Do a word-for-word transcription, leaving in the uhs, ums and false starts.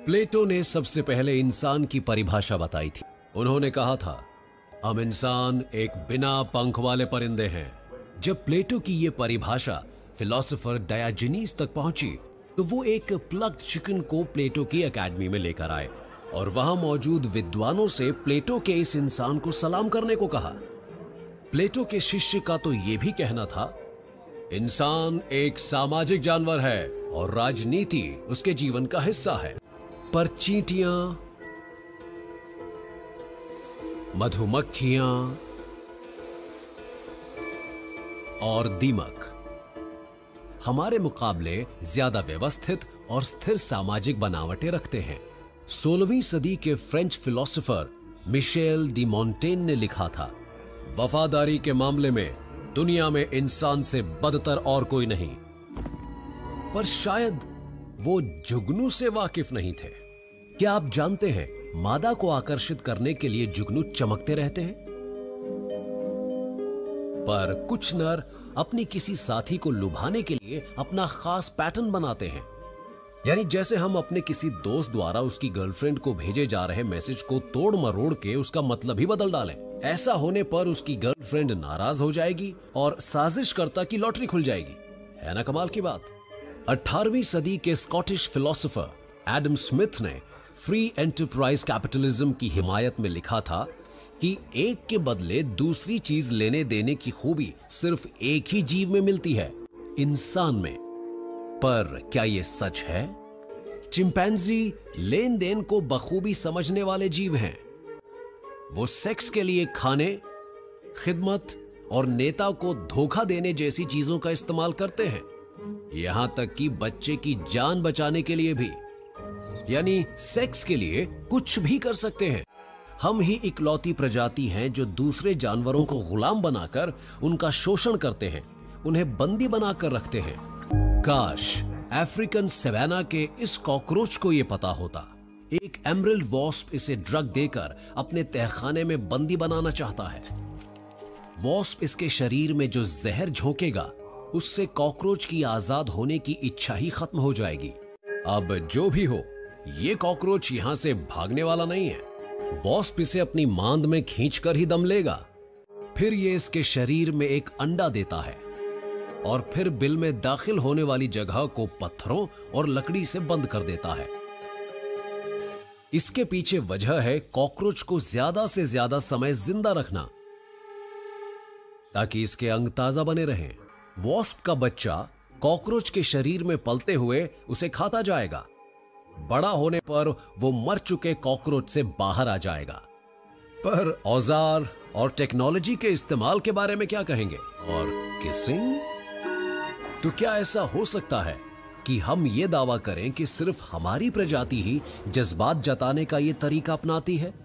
प्लेटो ने सबसे पहले इंसान की परिभाषा बताई थी। उन्होंने कहा था, हम इंसान एक बिना पंख वाले परिंदे हैं। जब प्लेटो की यह परिभाषा फिलोसोफर डायोजेनीस तक पहुंची तो वो एक प्लग्ड चिकन को प्लेटो की एकेडमी में लेकर आए और वहां मौजूद विद्वानों से प्लेटो के इस इंसान को सलाम करने को कहा। प्लेटो के शिष्य का तो यह भी कहना था, इंसान एक सामाजिक जानवर है और राजनीति उसके जीवन का हिस्सा है। पर चींटियां, मधुमक्खियां और दीमक हमारे मुकाबले ज्यादा व्यवस्थित और स्थिर सामाजिक बनावटें रखते हैं। सोलहवीं सदी के French philosopher Michel de Montaigne ने लिखा था, वफादारी के मामले में दुनिया में इंसान से बदतर और कोई नहीं। पर शायद वो जुगनू से वाकिफ नहीं थे। क्या आप जानते हैं, मादा को आकर्षित करने के लिए जुगनू चमकते रहते हैं, पर कुछ नर अपनी किसी साथी को लुभाने के लिए अपना खास पैटर्न बनाते हैं। यानी जैसे हम अपने किसी दोस्त द्वारा उसकी गर्लफ्रेंड को भेजे जा रहे मैसेज को तोड़ मरोड़ के उसका मतलब ही बदल डालें। ऐसा होने पर उसकी गर्लफ्रेंड नाराज हो जाएगी और साजिशकर्ता की लॉटरी खुल जाएगी। है ना कमाल की बात। अठारहवीं सदी के स्कॉटिश फिलोसोफर एडम स्मिथ ने फ्री एंटरप्राइज कैपिटलिज्म की हिमायत में लिखा था कि एक के बदले दूसरी चीज लेने देने की खूबी सिर्फ एक ही जीव में मिलती है, इंसान में। पर क्या यह सच है? चिंपैंजी लेन देन को बखूबी समझने वाले जीव हैं। वो सेक्स के लिए खाने, खिदमत और नेता को धोखा देने जैसी चीजों का इस्तेमाल करते हैं, यहां तक कि बच्चे की जान बचाने के लिए भी। यानी सेक्स के लिए कुछ भी कर सकते हैं। हम ही इकलौती प्रजाति हैं जो दूसरे जानवरों को गुलाम बनाकर उनका शोषण करते हैं, उन्हें बंदी बनाकर रखते हैं। काश अफ्रीकन सवाना के इस कॉकरोच को यह पता होता। एक एमरल्ड वॉस्प इसे ड्रग देकर अपने तहखाने में बंदी बनाना चाहता है। वॉस्प इसके शरीर में जो जहर झोंकेगा उससे कॉकरोच की आजाद होने की इच्छा ही खत्म हो जाएगी। अब जो भी हो, ये कॉकरोच यहां से भागने वाला नहीं है। वॉस्प इसे अपनी मांद में खींचकर ही दम लेगा। फिर ये इसके शरीर में एक अंडा देता है और फिर बिल में दाखिल होने वाली जगह को पत्थरों और लकड़ी से बंद कर देता है। इसके पीछे वजह है कॉकरोच को ज्यादा से ज्यादा समय जिंदा रखना, ताकि इसके अंग ताजा बने रहें। वॉस्प का बच्चा कॉकरोच के शरीर में पलते हुए उसे खाता जाएगा। बड़ा होने पर वो मर चुके कॉकरोच से बाहर आ जाएगा। पर औजार और टेक्नोलॉजी के इस्तेमाल के बारे में क्या कहेंगे? और किसिंग? तो क्या ऐसा हो सकता है कि हम ये दावा करें कि सिर्फ हमारी प्रजाति ही जज्बात जताने का ये तरीका अपनाती है?